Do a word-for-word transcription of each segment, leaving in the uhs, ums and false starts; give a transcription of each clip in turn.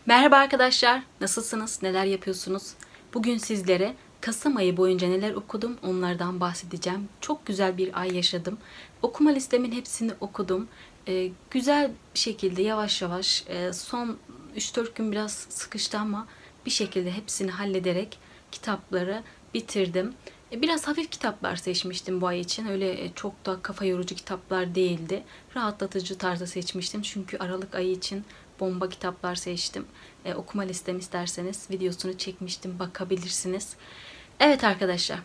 Merhaba arkadaşlar, nasılsınız, neler yapıyorsunuz? Bugün sizlere Kasım ayı boyunca neler okudum onlardan bahsedeceğim. Çok güzel bir ay yaşadım. Okuma listemin hepsini okudum. Ee, güzel bir şekilde yavaş yavaş e, son üç dört gün biraz sıkıştı ama bir şekilde hepsini hallederek kitapları bitirdim. E, Biraz hafif kitaplar seçmiştim bu ay için. Öyle e, çok da kafa yorucu kitaplar değildi. Rahatlatıcı tarzda seçmiştim. Çünkü Aralık ayı için bomba kitaplar seçtim. E, okuma listem isterseniz videosunu çekmiştim. Bakabilirsiniz. Evet arkadaşlar.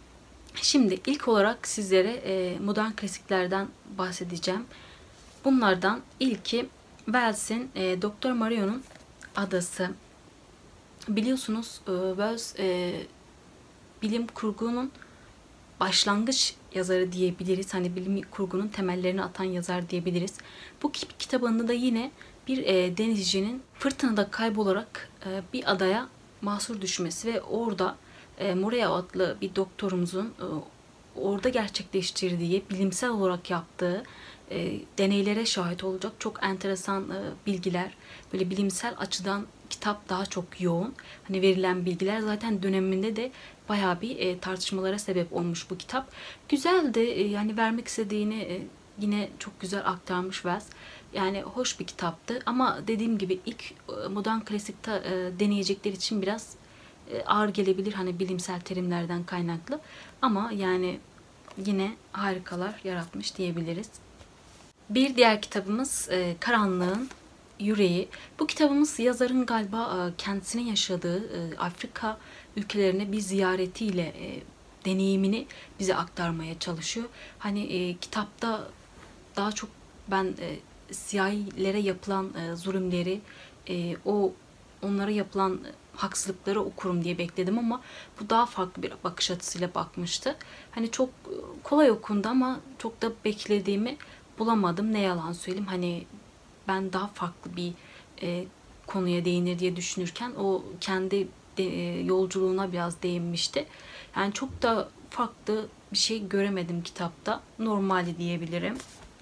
Şimdi ilk olarak sizlere e, modern klasiklerden bahsedeceğim. Bunlardan ilki Wells'in e, Doktor Mario'nun Adası. Biliyorsunuz e, Wells e, bilim kurgunun başlangıç yazarı diyebiliriz. Hani bilim kurgunun temellerini atan yazar diyebiliriz. Bu kitabında da yine bir e, denizcinin fırtınada kaybolarak e, bir adaya mahsur düşmesi ve orada e, Morea adlı bir doktorumuzun e, orada gerçekleştirdiği, bilimsel olarak yaptığı e, deneylere şahit olacak çok enteresan e, bilgiler. Böyle bilimsel açıdan kitap daha çok yoğun. Hani verilen bilgiler zaten döneminde de bayağı bir e, tartışmalara sebep olmuş bu kitap. Güzeldi. E, yani vermek istediğini e, yine çok güzel aktarmış Wells. Yani hoş bir kitaptı ama dediğim gibi ilk e, modern klasikte e, deneyecekler için biraz e, ağır gelebilir hani bilimsel terimlerden kaynaklı. Ama yani yine harikalar yaratmış diyebiliriz. Bir diğer kitabımız e, Karanlığın Yüreği. Bu kitabımız yazarın galiba e, kendisinin yaşadığı e, Afrika ülkelerine bir ziyaretiyle e, deneyimini bize aktarmaya çalışıyor. Hani e, kitapta daha çok ben e, siyahilere yapılan e, zulümleri, e, o onlara yapılan haksızlıkları okurum diye bekledim ama bu daha farklı bir bakış açısıyla bakmıştı. Hani çok kolay okundu ama çok da beklediğimi bulamadım. Ne yalan söyleyeyim. Hani ben daha farklı bir e, konuya değinir diye düşünürken o kendi de, e, yolculuğuna biraz değinmişti. Yani çok da farklı bir şey göremedim kitapta. Normali diyebilirim.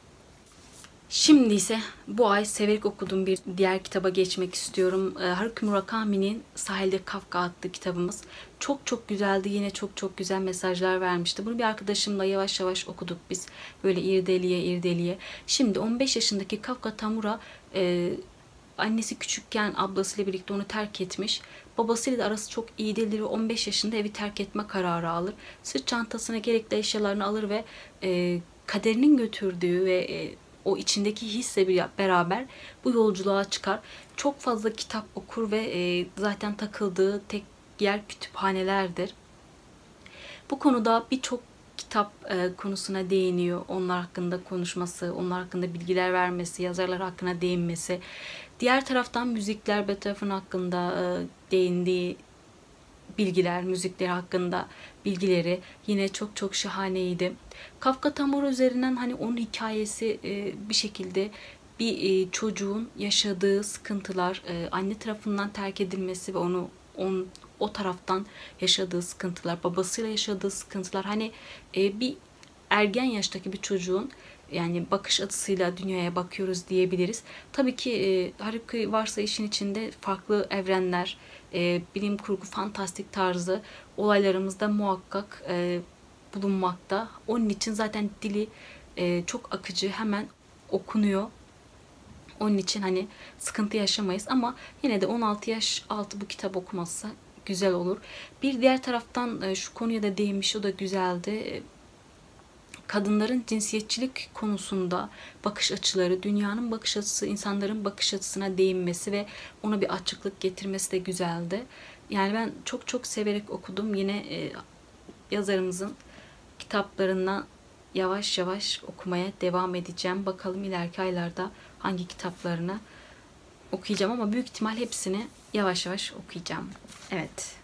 Şimdi ise bu ay severek okuduğum bir diğer kitaba geçmek istiyorum. Haruki Murakami'nin Sahilde Kafka adlı kitabımız. Çok çok güzeldi. Yine çok çok güzel mesajlar vermişti. Bunu bir arkadaşımla yavaş yavaş okuduk biz. Böyle irdeliye irdeliye. Şimdi on beş yaşındaki Kafka Tamura e, annesi küçükken ablasıyla birlikte onu terk etmiş. Babasıyla da arası çok iyi değildir ve on beş yaşında evi terk etme kararı alır. Sırt çantasına gerekli eşyalarını alır ve e, kaderinin götürdüğü ve e, o içindeki hisle beraber bu yolculuğa çıkar. Çok fazla kitap okur ve e, zaten takıldığı tek yer kütüphanelerdir. Bu konuda birçok kitap e, konusuna değiniyor. Onlar hakkında konuşması, onlar hakkında bilgiler vermesi, yazarlar hakkında değinmesi. Diğer taraftan müzikler, Beethoven hakkında e, değindiği bilgiler, müzikleri hakkında bilgileri yine çok çok şahaneydi. Kafka Tamura üzerinden hani onun hikayesi e, bir şekilde bir e, çocuğun yaşadığı sıkıntılar, e, anne tarafından terk edilmesi ve onu on, o taraftan yaşadığı sıkıntılar, babasıyla yaşadığı sıkıntılar, hani e, bir ergen yaştaki bir çocuğun yani bakış açısıyla dünyaya bakıyoruz diyebiliriz. Tabii ki e, Haruki varsa işin içinde farklı evrenler, e, bilim kurgu, fantastik tarzı olaylarımızda muhakkak e, bulunmakta. Onun için zaten dili e, çok akıcı, hemen okunuyor. Onun için hani sıkıntı yaşamayız ama yine de on altı yaş altı bu kitap okumazsa güzel olur. Bir diğer taraftan e, şu konuya da değinmiş, o da güzeldi. Kadınların cinsiyetçilik konusunda bakış açıları, dünyanın bakış açısı, insanların bakış açısına değinmesi ve ona bir açıklık getirmesi de güzeldi. Yani ben çok çok severek okudum. Yine e, yazarımızın kitaplarından yavaş yavaş okumaya devam edeceğim. Bakalım ileriki aylarda hangi kitaplarını okuyacağım ama büyük ihtimal hepsini yavaş yavaş okuyacağım. Evet.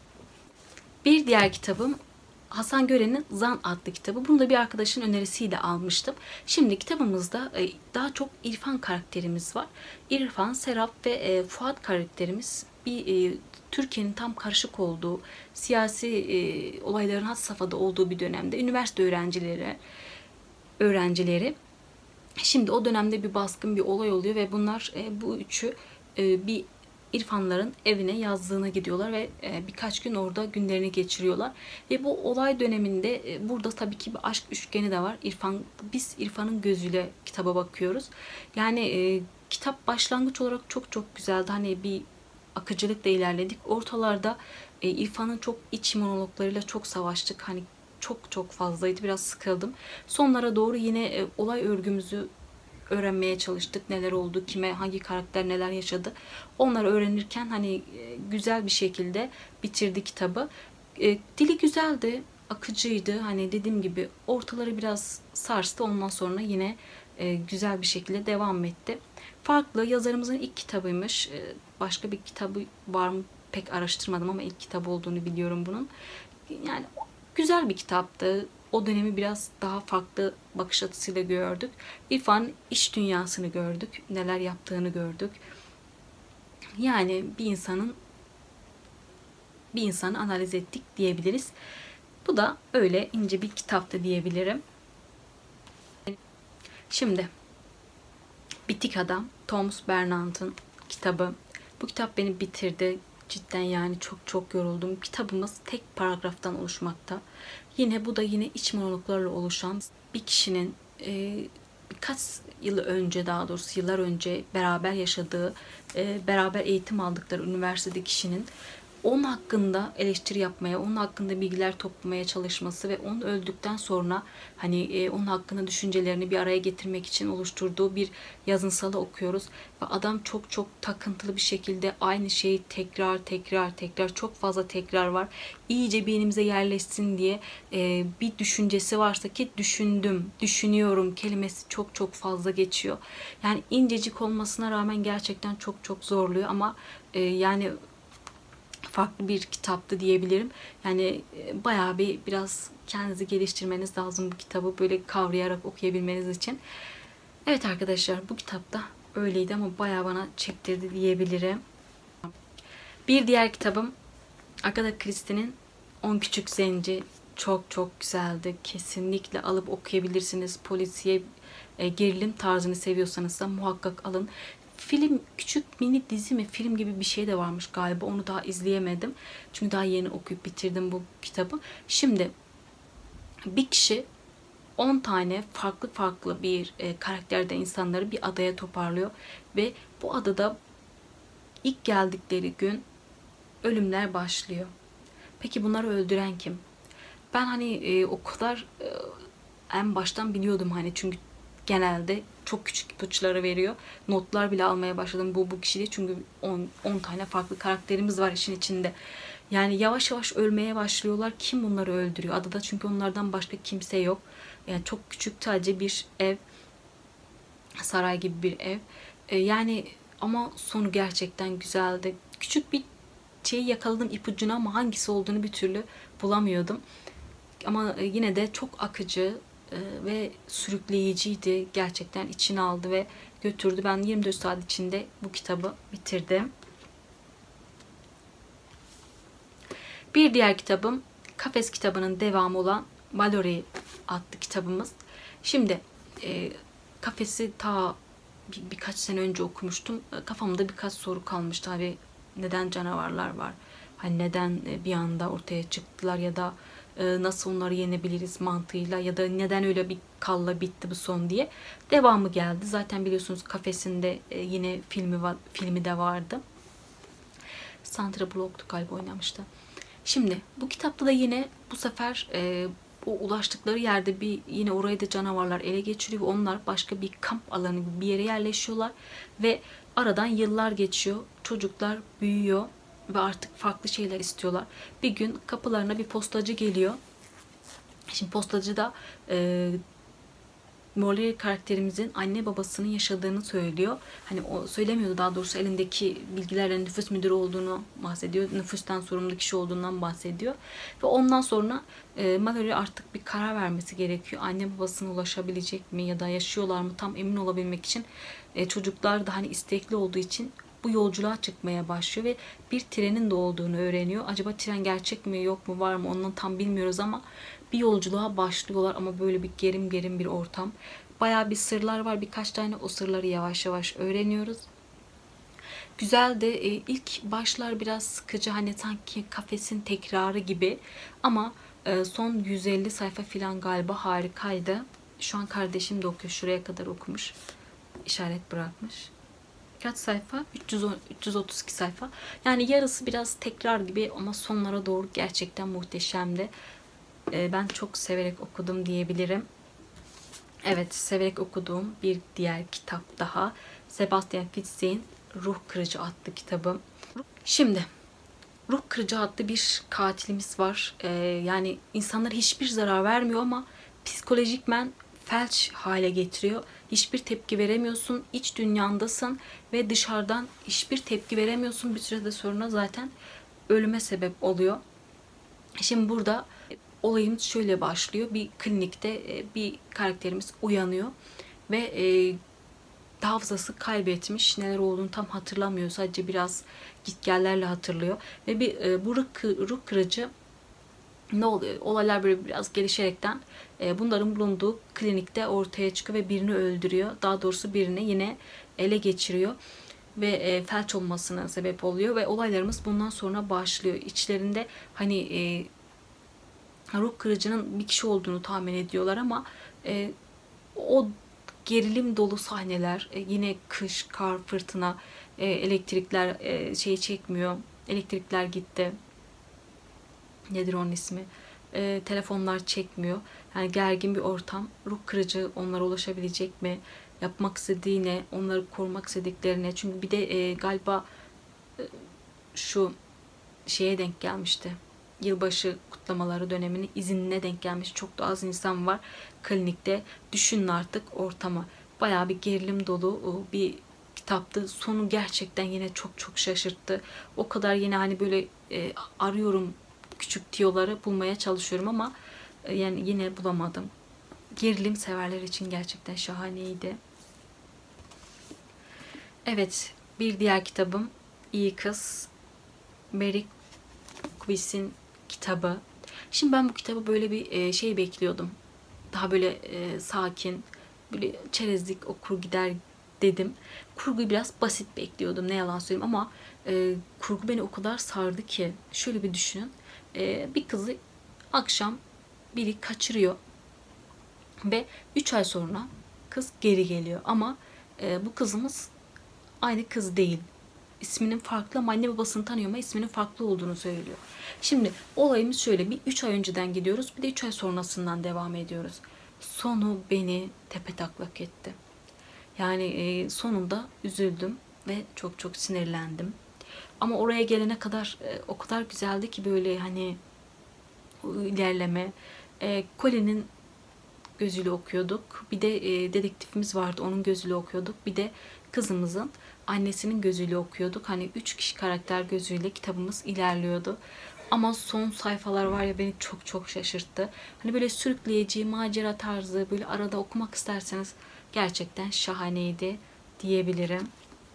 Bir diğer kitabım Hasan Gören'in Zan adlı kitabı. Bunu da bir arkadaşın önerisiyle almıştım. Şimdi kitabımızda daha çok İrfan karakterimiz var. İrfan, Serap ve Fuat karakterimiz bir Türkiye'nin tam karışık olduğu, siyasi olayların had safhada olduğu bir dönemde üniversite öğrencileri öğrencileri şimdi o dönemde bir baskın bir olay oluyor ve bunlar bu üçü bir İrfanların evine yazlığına gidiyorlar ve birkaç gün orada günlerini geçiriyorlar. Ve bu olay döneminde burada tabii ki bir aşk üçgeni de var. İrfan, biz İrfan'ın gözüyle kitaba bakıyoruz. Yani e, kitap başlangıç olarak çok çok güzeldi. Hani bir akıcılıkla ilerledik. Ortalarda e, İrfan'ın çok iç monologlarıyla çok savaştık. Hani çok çok fazlaydı. Biraz sıkıldım. Sonlara doğru yine e, olay örgümüzü öğrenmeye çalıştık. Neler oldu, kime, hangi karakter neler yaşadı. Onları öğrenirken hani güzel bir şekilde bitirdi kitabı. E, dili güzeldi, akıcıydı. Hani dediğim gibi ortaları biraz sarstı. Ondan sonra yine e, güzel bir şekilde devam etti. Farklı, yazarımızın ilk kitabıymış. E, başka bir kitabı var mı pek araştırmadım ama ilk kitap olduğunu biliyorum bunun. Yani güzel bir kitaptı. O dönemi biraz daha farklı bakış açısıyla gördük. İrfan iş dünyasını gördük. Neler yaptığını gördük. Yani bir insanın bir insanı analiz ettik diyebiliriz. Bu da öyle ince bir kitaptı diyebilirim. Şimdi Bitik Adam, Thomas Bernhard'ın kitabı. Bu kitap beni bitirdi. Cidden yani çok çok yoruldum. Kitabımız tek paragraftan oluşmakta. Yine bu da yine iç monologlarla oluşan bir kişinin e, birkaç yıl önce, daha doğrusu yıllar önce beraber yaşadığı, e, beraber eğitim aldıkları üniversitede kişinin onun hakkında eleştiri yapmaya, onun hakkında bilgiler toplamaya çalışması ve onun öldükten sonra hani e, onun hakkında düşüncelerini bir araya getirmek için oluşturduğu bir yazınsalı okuyoruz. Ve adam çok çok takıntılı bir şekilde aynı şeyi tekrar tekrar tekrar, çok fazla tekrar var. İyice beynimize yerleşsin diye e, bir düşüncesi varsa ki düşündüm, düşünüyorum kelimesi çok çok fazla geçiyor. Yani incecik olmasına rağmen gerçekten çok çok zorluyor ama e, yani farklı bir kitaptı diyebilirim. Yani bayağı bir biraz kendinizi geliştirmeniz lazım bu kitabı böyle kavrayarak okuyabilmeniz için. Evet arkadaşlar, bu kitapta öyleydi ama bayağı bana çektirdi diyebilirim. Bir diğer kitabım Agatha Christie'nin On Küçük Zenci. Çok çok güzeldi. Kesinlikle alıp okuyabilirsiniz. Polisiye e, gerilim tarzını seviyorsanız da muhakkak alın. Film, küçük mini dizi mi, film gibi bir şey de varmış galiba. Onu daha izleyemedim. Çünkü daha yeni okuyup bitirdim bu kitabı. Şimdi bir kişi on tane farklı farklı bir e, karakterde insanları bir adaya toparlıyor. Ve bu adada ilk geldikleri gün ölümler başlıyor. Peki bunları öldüren kim? Ben hani e, o kadar e, en baştan biliyordum hani, çünkü genelde çok küçük ipuçları veriyor. Notlar bile almaya başladım bu bu kişiyle, çünkü on tane farklı karakterimiz var işin içinde. Yani yavaş yavaş ölmeye başlıyorlar. Kim bunları öldürüyor? Adada çünkü onlardan başka kimse yok. Yani çok küçük, sadece bir ev, saray gibi bir ev. E, yani ama sonu gerçekten güzeldi. Küçük bir şeyi yakaladım ipucunu ama hangisi olduğunu bir türlü bulamıyordum. Ama yine de çok akıcı ve sürükleyiciydi. Gerçekten içine aldı ve götürdü. Ben yirmi dört saat içinde bu kitabı bitirdim. Bir diğer kitabım Kafes kitabının devamı olan Mallory adlı kitabımız. Şimdi e, Kafes'i ta bir, birkaç sene önce okumuştum. Kafamda birkaç soru kalmıştı. Hani neden canavarlar var? Hani neden bir anda ortaya çıktılar ya da nasıl onları yenebiliriz mantığıyla, ya da neden öyle bir kalla bitti bu son diye. Devamı geldi. Zaten biliyorsunuz Kafes'inde yine filmi filmi de vardı. Sandra Bullock'tu galiba oynamıştı. Şimdi bu kitapta da yine bu sefer e, o ulaştıkları yerde bir yine orayı da canavarlar ele geçiriyor. Onlar başka bir kamp alanı gibi bir yere yerleşiyorlar ve aradan yıllar geçiyor. Çocuklar büyüyor ve artık farklı şeyler istiyorlar. Bir gün kapılarına bir postacı geliyor. Şimdi postacı da e, Molly karakterimizin anne babasının yaşadığını söylüyor. Hani o söylemiyordu, daha doğrusu elindeki bilgilerle nüfus müdürü olduğunu bahsediyor. Nüfustan sorumlu kişi olduğundan bahsediyor. Ve ondan sonra e, Mallory artık bir karar vermesi gerekiyor. Anne babasına ulaşabilecek mi ya da yaşıyorlar mı tam emin olabilmek için. E, çocuklar da hani istekli olduğu için bu yolculuğa çıkmaya başlıyor ve bir trenin de olduğunu öğreniyor. Acaba tren gerçek mi, yok mu, var mı, onu tam bilmiyoruz ama bir yolculuğa başlıyorlar ama böyle bir gerim gerim bir ortam. Bayağı bir sırlar var, birkaç tane, o sırları yavaş yavaş öğreniyoruz. Güzeldi. E, ilk başlar biraz sıkıcı, hani sanki kafesin tekrarı gibi, ama e, son yüz elli sayfa falan galiba harikaydı. Şu an kardeşim de okuyor. Şuraya kadar okumuş. İşaret bırakmış. Kaç sayfa? üç yüz on, üç yüz otuz iki sayfa. Yani yarısı biraz tekrar gibi ama sonlara doğru gerçekten muhteşemdi. E, ben çok severek okudum diyebilirim. Evet, severek okuduğum bir diğer kitap daha. Sebastian Fitzek'in Ruh Kırıcı adlı kitabı. Şimdi Ruh Kırıcı adlı bir katilimiz var. Ee, yani insanlara hiçbir zarar vermiyor ama psikolojikmen felç hale getiriyor. Hiçbir tepki veremiyorsun. İç dünyandasın ve dışarıdan hiçbir tepki veremiyorsun. Bir sürede sonra zaten ölüme sebep oluyor. Şimdi burada olayımız şöyle başlıyor. Bir klinikte bir karakterimiz uyanıyor ve e, hafızası kaybetmiş. Neler olduğunu tam hatırlamıyor. Sadece biraz gitgellerle hatırlıyor. Ve bir e, bu ruh, ruh kırıcı ne oluyor? Olaylar böyle biraz gelişerekten e, bunların bulunduğu klinikte ortaya çıkıyor ve birini öldürüyor. Daha doğrusu birini yine ele geçiriyor ve e, felç olmasına sebep oluyor ve olaylarımız bundan sonra başlıyor. İçlerinde hani e, ruh kırıcının bir kişi olduğunu tahmin ediyorlar ama e, o gerilim dolu sahneler, e, yine kış, kar, fırtına, e, elektrikler e, şeyi çekmiyor. Elektrikler gitti. Nedir onun ismi? E, telefonlar çekmiyor. Yani gergin bir ortam. Ruh kırıcı onlara ulaşabilecek mi? Yapmak istediğine, onları korumak istediklerine. Çünkü bir de e, galiba e, şu şeye denk gelmişti. Yılbaşı kutlamaları döneminin izinine denk gelmiş. Çok da az insan var klinikte. Düşünün artık ortamı. Bayağı bir gerilim dolu bir kitaptı. Sonu gerçekten yine çok çok şaşırttı. O kadar yine hani böyle e, arıyorum, küçük tiyoları bulmaya çalışıyorum ama e, yani yine bulamadım. Gerilim severler için gerçekten şahaneydi. Evet, bir diğer kitabım İyi Kız. Mary Quiz'in kitabı. Şimdi ben bu kitabı böyle bir şey bekliyordum. Daha böyle e, sakin, böyle çerezlik okur gider dedim. Kurguyu biraz basit bekliyordum, ne yalan söyleyeyim, ama e, kurgu beni o kadar sardı ki. Şöyle bir düşünün. E, bir kızı akşam biri kaçırıyor ve üç ay sonra kız geri geliyor. Ama e, bu kızımız aynı kız değil. İsminin farklı ama anne babasını tanıyor ama isminin farklı olduğunu söylüyor. Şimdi olayımız şöyle: bir üç ay önceden gidiyoruz, bir de üç ay sonrasından devam ediyoruz. Sonu beni tepetaklak etti. Yani e, sonunda üzüldüm ve çok çok sinirlendim. Ama oraya gelene kadar e, o kadar güzeldi ki, böyle hani ilerleme. E, Colin'in gözüyle okuyorduk. Bir de e, dedektifimiz vardı, onun gözüyle okuyorduk. Bir de kızımızın annesinin gözüyle okuyorduk. Hani üç kişi karakter gözüyle kitabımız ilerliyordu. Ama son sayfalar var ya, beni çok çok şaşırttı. Hani böyle sürükleyici, macera tarzı, böyle arada okumak isterseniz gerçekten şahaneydi diyebilirim.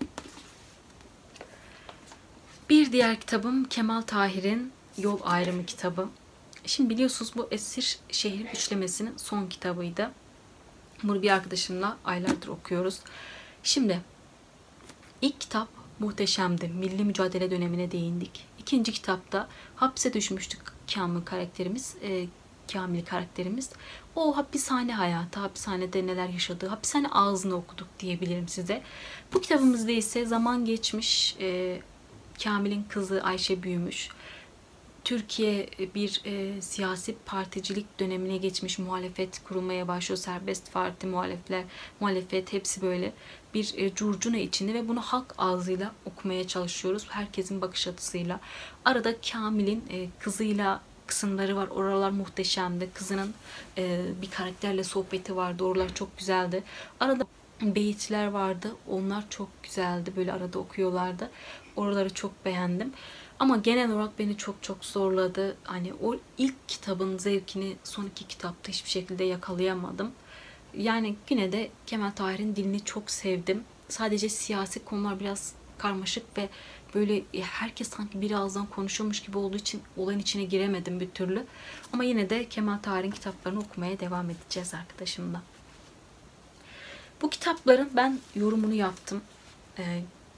Bir diğer kitabım Kemal Tahir'in Yol Ayrımı kitabı. Şimdi biliyorsunuz bu Esir Şehir üçlemesinin son kitabıydı. Bunu bir arkadaşımla aylardır okuyoruz. Şimdi ilk kitap muhteşemdi. Milli mücadele dönemine değindik. İkinci kitapta hapse düşmüştük Kamil karakterimiz. E, Kamil karakterimiz. O hapishane hayatı, hapishanede neler yaşadığı, hapishane ağzını okuduk diyebilirim size. Bu kitabımızda ise zaman geçmiş, e, Kamil'in kızı Ayşe büyümüş. Türkiye bir e, siyasi particilik dönemine geçmiş, muhalefet kurulmaya başlıyor. Serbest parti, muhalefetler, muhalefet hepsi böyle bir e, curcuna içinde ve bunu halk ağzıyla okumaya çalışıyoruz. Herkesin bakış açısıyla. Arada Kamil'in e, kızıyla kısımları var. Oralar muhteşemdi. Kızının e, bir karakterle sohbeti vardı. Oralar çok güzeldi. Arada beyitler vardı. Onlar çok güzeldi. Böyle arada okuyorlardı. Oraları çok beğendim. Ama genel olarak beni çok çok zorladı. Hani o ilk kitabın zevkini son iki kitapta hiçbir şekilde yakalayamadım. Yani yine de Kemal Tahir'in dilini çok sevdim. Sadece siyasi konular biraz karmaşık ve böyle herkes sanki bir ağızdan konuşuyormuş gibi olduğu için olayın içine giremedim bir türlü. Ama yine de Kemal Tahir'in kitaplarını okumaya devam edeceğiz arkadaşımla. Bu kitapların ben yorumunu yaptım. Ee,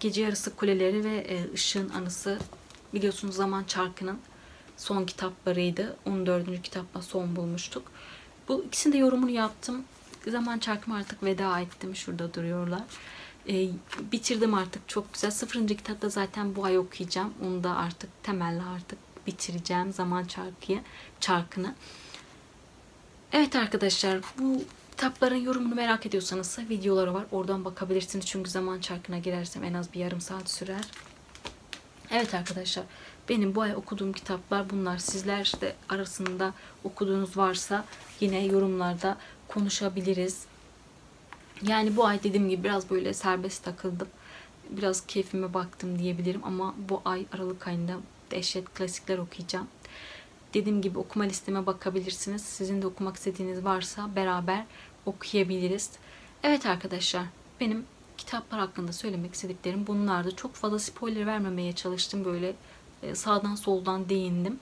Gece Yarısı Kuleleri ve e, Işığın Anısı, biliyorsunuz Zaman Çarkı'nın son kitaplarıydı. on dördüncü kitapla son bulmuştuk. Bu ikisinin de yorumunu yaptım. Zaman Çarkı'ma artık veda ettim. Şurada duruyorlar. E, bitirdim artık, çok güzel. sıfırıncı kitapta zaten bu ay okuyacağım. Onu da artık temelli artık bitireceğim, Zaman Çarkı'yı, Çarkı'nı. Evet arkadaşlar, bu kitapların yorumunu merak ediyorsanız da videoları var. Oradan bakabilirsiniz. Çünkü Zaman Çarkı'na girersem en az bir yarım saat sürer. Evet arkadaşlar, benim bu ay okuduğum kitaplar bunlar. Sizler de arasında okuduğunuz varsa yine yorumlarda konuşabiliriz. Yani bu ay dediğim gibi biraz böyle serbest takıldım. Biraz keyfime baktım diyebilirim ama bu ay Aralık ayında dehşet klasikler okuyacağım. Dediğim gibi okuma listeme bakabilirsiniz. Sizin de okumak istediğiniz varsa beraber okuyabiliriz. Evet arkadaşlar, benim kitaplar hakkında söylemek istediklerim bunlardı. Çok fazla spoiler vermemeye çalıştım. Böyle sağdan soldan değindim.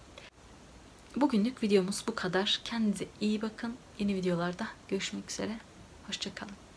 Bugünlük videomuz bu kadar. Kendinize iyi bakın. Yeni videolarda görüşmek üzere. Hoşça kalın.